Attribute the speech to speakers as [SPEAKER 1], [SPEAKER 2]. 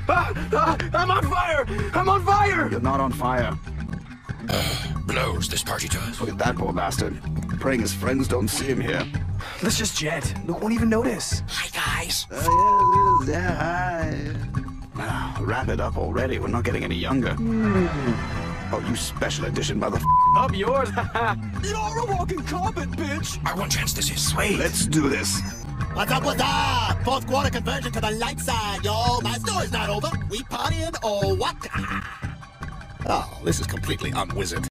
[SPEAKER 1] I'm on fire! I'm on fire!
[SPEAKER 2] You're not on fire.
[SPEAKER 3] Blows this party does.
[SPEAKER 2] Look at that poor bastard. Praying his friends don't see him here.
[SPEAKER 1] Let's just jet. No one even notice.
[SPEAKER 3] Hi, guys.
[SPEAKER 2] Yeah, hi. Wrap it up already. We're not getting any younger. Oh, you special edition mother.
[SPEAKER 1] Up yours.
[SPEAKER 4] You're a walking carpet, bitch!
[SPEAKER 3] Our one chance this is.
[SPEAKER 1] Sweet.
[SPEAKER 2] Let's do this.
[SPEAKER 5] What's up, what's up? Fourth quarter conversion to the light side, y'all. My story's not over. We partying or what? Oh, this is completely unwizard.